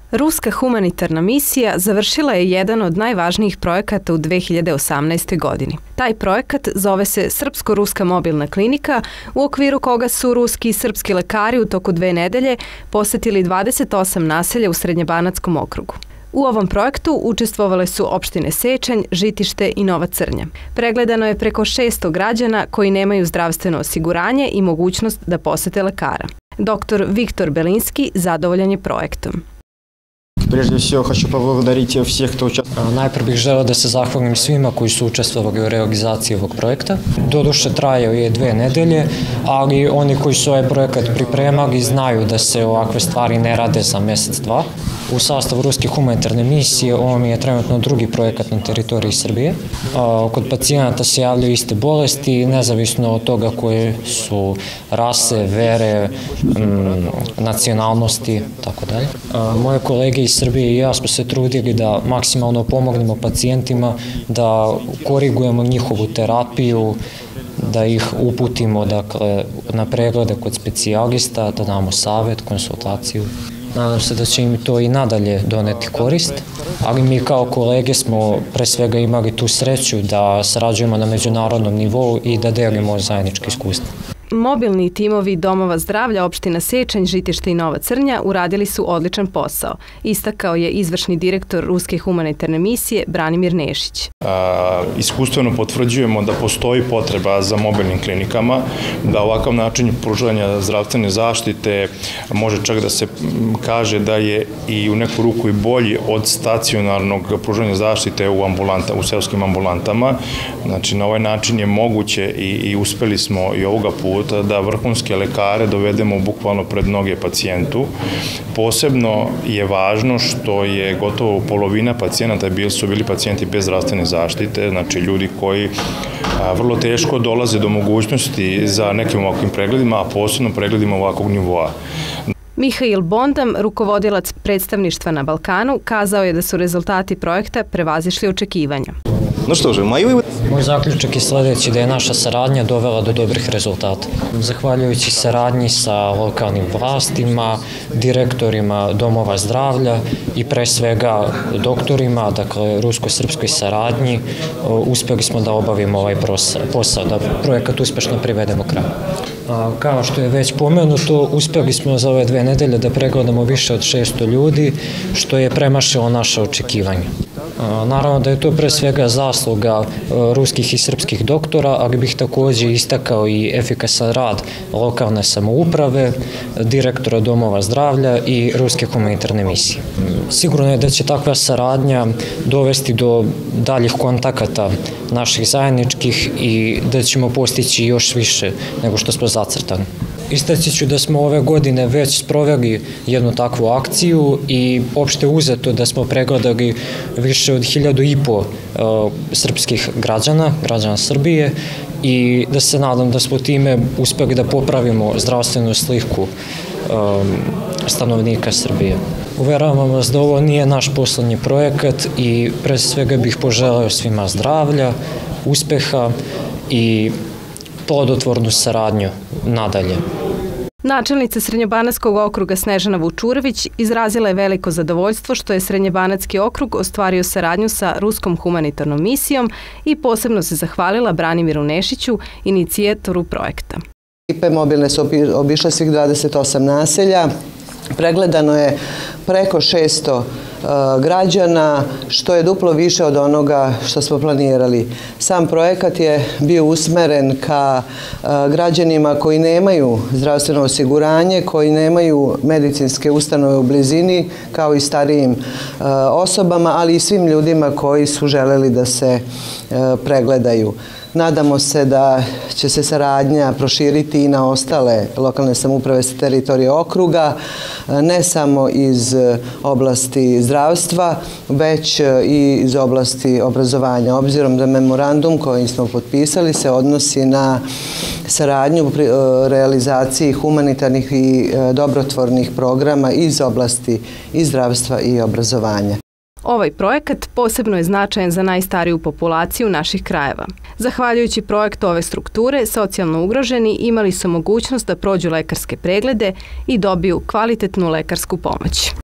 Ruska humanitarna misija završila je jedan od najvažnijih projekata u 2018. godini. Taj projekat zove se Srpsko-ruska mobilna klinika, u okviru koga su ruski i srpski lekari u toku 2 nedelje posetili 28 naselja u Srednjebanatskom okrugu. U ovom projektu učestvovale su opštine Sečanj, Žitište i Nova Crnja. Pregledano je preko 600 građana koji nemaju zdravstveno osiguranje i mogućnost da posete lekara. Dr. Viktor Belinski zadovoljan je projektom. Прежде всего хочу поблагодарить всех, кто участвовал. Najprije bih želeo da se zahvalim svima koji su učestvovali u realizaciji ovog projekta. Doduše trajao je 2 nedelje, ali oni koji su ovaj projekat pripremali znaju da se ovakve stvari ne rade za mjesec, 2. U sastavu Ruske humanitarne misije ovo mi je trenutno drugi projekat na teritoriji Srbije. Kod pacijenata se javljaju iste bolesti, nezavisno od toga koje su rase, vere, nacionalnosti, tako dalje. Moje kolege iz Srbije i ja smo se trudili da maksimalno pomognemo pacijentima, da korigujemo njihovu terapiju, da ih uputimo na preglede kod specijalista, da damo savjet, konsultaciju. Nadam se da će im to i nadalje doneti korist, ali mi kao kolege smo pre svega imali tu sreću da sarađujemo na međunarodnom nivou i da delimo zajedničke iskustva. Mobilni timovi domova zdravlja opština Sečanj, Žitište i Nova Crnja uradili su odličan posao, istakao je izvršni direktor Ruske humanitarne misije Branimir Nešić. Iskustveno potvrđujemo da postoji potreba za mobilnim klinikama, da ovakav način pružanja zdravstvene zaštite može čak da se kaže da je i u neku ruku i bolji od stacionarnog pružanja zaštite u seoskim ambulantama. Znači, na ovaj način je moguće i uspeli smo i ovoga puta da vrhunske lekare dovedemo bukvalno pred noge pacijentu. Posebno je važno što je gotovo polovina pacijenata su bili pacijenti bez zdravstvene zaštite, znači ljudi koji vrlo teško dolaze do mogućnosti za nekim ovakvim pregledima, a posebno pregledima ovakvog nivoa. Mihail Bondam, rukovodilac predstavništva na Balkanu, kazao je da su rezultati projekta prevazišli očekivanja. Moj zaključak je sljedeći, da je naša saradnja dovela do dobrih rezultata. Zahvaljujući saradnji sa lokalnim vlastima, direktorima domova zdravlja i pre svega doktorima, dakle rusko-srpskoj saradnji, uspjeli smo da obavimo ovaj posao, da projekat uspješno privedemo kraju. Kao što je već pomenuto, uspjeli smo za ove 2 nedelje da pregledamo više od 600 ljudi, što je premašilo naše očekivanje. Naravno da je to pre svega zasluga ruskih i srpskih doktora, ali bih također istakao i efikasan rad lokalne samouprave, direktora domova zdravlja i Ruske humanitarne misije. Sigurno je da će takva saradnja dovesti do daljih kontakata naših zajedničkih i da ćemo postići još više nego što smo zacrtani. Istaći ću da smo ove godine već sproveli jednu takvu akciju i opšte uzeto da smo pregledali više od 1500 srpskih građana Srbije i da se nadam da smo time uspjeli da popravimo zdravstvenu sliku stanovnika Srbije. Uveravam vas da ovo nije naš poslednji projekat i pre svega bih poželeo svima zdravlja, uspeha i plodotvornu saradnju nadalje. Načelnica Srednjobanatskog okruga Snežana Vučurović izrazila je veliko zadovoljstvo što je Srednjobanatski okrug ostvario saradnju sa Ruskom humanitarnom misijom i posebno se zahvalila Branimiru Nešiću, inicijatoru projekta. Ekipe mobilne su obišle svih 28 naselja, pregledano je preko 600 građana, što je duplo više od onoga što smo planirali. Sam projekat je bio usmeren ka građanima koji nemaju zdravstveno osiguranje, koji nemaju medicinske ustanove u blizini, kao i starijim osobama, ali i svim ljudima koji su želeli da se pregledaju. Nadamo se da će se saradnja proširiti i na ostale lokalne samouprave sa teritorije okruga, ne samo iz oblasti zdravstva, već i iz oblasti obrazovanja. Obzirom da memorandum koji smo potpisali se odnosi na saradnju u realizaciji humanitarnih i dobrotvornih programa iz oblasti i zdravstva i obrazovanja. Ovaj projekat posebno je značajan za najstariju populaciju naših krajeva. Zahvaljujući projektu ove strukture, socijalno ugroženi imali su mogućnost da prođu lekarske preglede i dobiju kvalitetnu lekarsku pomoć.